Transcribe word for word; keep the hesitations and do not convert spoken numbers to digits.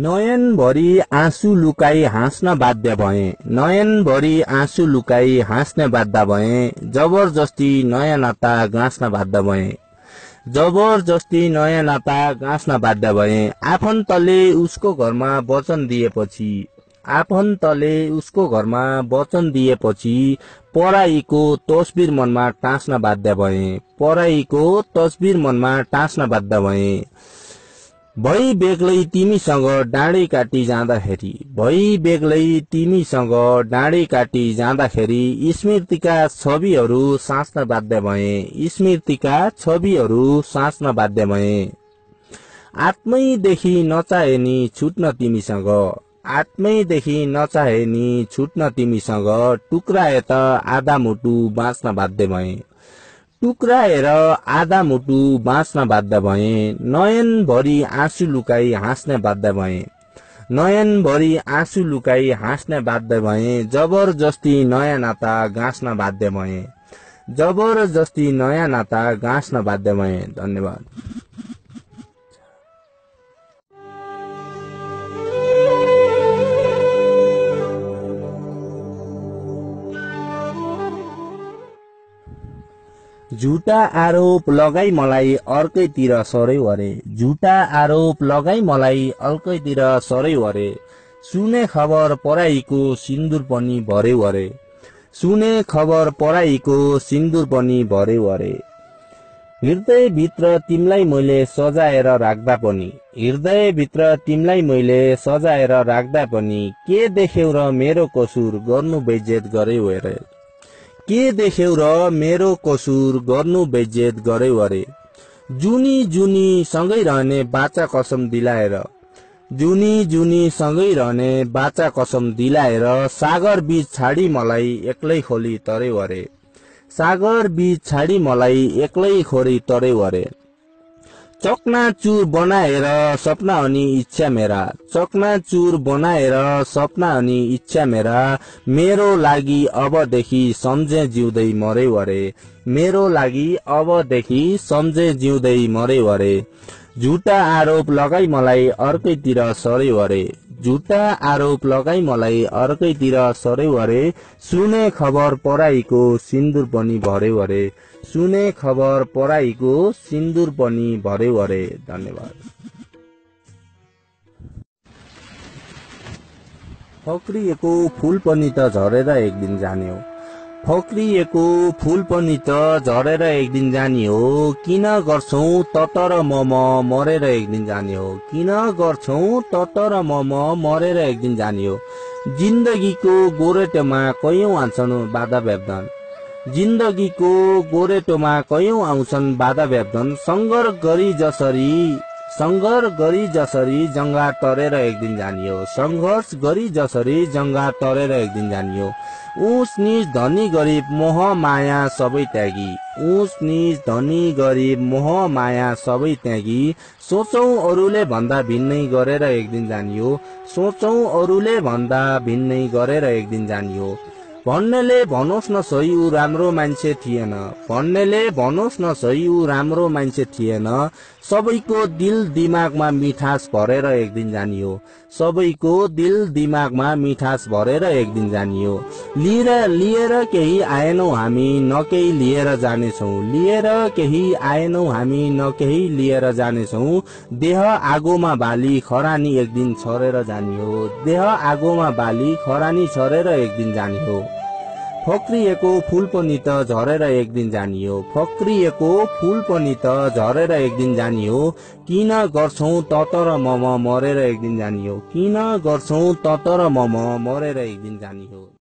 नयनभरि आँसु लुकाई हाँस्न बाध्य भए नयनभरि आँसु लुकाई हाँस्न बाध्य भए जबरजस्ती नयाँ नाता गाँस्न बाध्य भए जबरजस्ती नयाँ नाता गाँस्न बाध्य भए आफन्तले उसको घरमा वचन दिएपछि आफन्तले उसको घरमा वचन दिएपछि पराईको तस्बिर मनमा टाँस्न बाध्य भए पराईको तस्बिर मनमा टाँस्न बाध्य भए भई बेग्लै तिमीसँग डाँडै काटी जाँदाखेरि भई बेग्लै तिमीसँग डाँडै काटी जाँदाखेरि स्मृतिका छविहरू साँच्न बाध्य भए स्मृतिका छविहरू साँच्न बाध्य भए आत्मैदेखि नचाहे नि छुट्न तिमीसँग आत्मैदेखि नचाहे नि छुट्न तिमीसँग टुक्राए त आधा मुटु बाँच्न बाध्य भए टुक्राएर आधा मुटु बाँच्न बाध्य भए नयनभरि आँसु लुकाई हाँस्न बाध्य भए नयनभरि आँसु लुकाई हाँस्न बाध्य भए जबरजस्ती नयाँ नाता गाँस्न बाध्य भए जबरजस्ती नयाँ नाता गाँस्न बाध्य भए। धन्यवाद। झुटा आरोप लगाई मलाई अर्कैतिर सर्यो अरे झुटा आरोप लगाई मलाई अर्कैतिर सर्यो अरे सुने खबर पराईको सिन्दुर पनि भर्यो अरे सुने खबर पराईको सिन्दुर पनि भर्यो अरे हृदय भित्र तिमीलाई मैले सजाएर राख्दा पनि हृदय भित्र तिमीलाई मैले सजाएर राख्दा पनि के देख्यौ र मेरो कसूर गर्नु बेइज्जत गर्यौ अरे के देख्यौ र मेरो कसूर गर्नु बेइज्जत गर्यौ अरे जुनी जुनी सँगै रहने बाचा कसम दिलाएर जुनी जुनी सँगै रहने बाचा कसम दिलाएर सागर बीच छाडी मलाई एक्लै खोली तर्यौ अरे सागर बीच छाडी मलाई एक्लै खोरी तर्यौ अरे चकनाचुर बनाएर सपना अनि इच्छा मेरा चकनाचुर बनाएर सपना अनि इच्छा मेरा मेरो लागि अबदेखि सम्झे जिउँदै मर्यौ अरे मेरो लागि अबदेखि सम्झे जिउँदै मर्यौ अरे झुटा आरोप लगाई मलाई अर्कैतिर सर्यो अरे झुटा आरोप लगाई मलाई अर्कैतिर सर्यो अरे सुने खबर पराईको सिन्दुर पनि भर्यो अरे सुने खबर पराईको सिन्दुर पनि भर्यो अरे। धन्यवाद। फक्रिएको फूल पनि त झरेर एक दिन जाने हो फक्रिएको फूल पनि त झरेर एक दिन जाने हो किन गर्छौ तत र मम मरेर एक दिन जाने हो किन गर्छौ तत र मम मरेर एक दिन जाने हो जिन्दगीको गोरेटोमा कयौं आउँछन् बाधा व्यवधान जिन्दगीको गोरेटोमा कयौं आउँछन् बाधा व्यवधान संघर्ष गरी जसरी संघर्ष गरी जसरी जंगा तरेर एक दिन जाने हो संघर्ष गरी जसरी जंगा तरेर एक दिन जाने हो ऊंच नीच धनी गरीब मोह माया सबै त्यागी ऊंच नीच धनी गरीब मोह माया सबै त्यागी सोचौं अरूले भन्दा भिन्नै गरेर एक दिन जाने हो सोचौं अरूले भन्दा भिन्नै गरेर एक दिन जाने हो भन्नेले भनोस् न सही ऊ राम्रो मान्छे थिएन भन्नेले भनोस् न सही ऊ राम्रो मान्छे थिएन सबैको दिल दिमागमा मिठास भरेर एक दिन जाने हो सबैको दिल दिमागमा मिठास भरेर एक दिन जाने हो लिएर लिएर केही आएनौ हामी न केही लिएर जानेछौँ लिएर केही आएनौ हामी न केही लिएर जानेछौँ देह आगोमा बाली खरानी एक दिन छरेर जाने हो देह आगोमा बाली खरानी छरेर एक दिन जाने हो फक्रिएको फूल पनि त झरेर एक दिन जाने हो फक्रिएको फूल पनि त झरेर एक दिन जाने हो किन गर्छौ तत र मम मरेर एक दिन जाने हो किन गर्छौ तत र मम मरेर एक दिन जाने हो।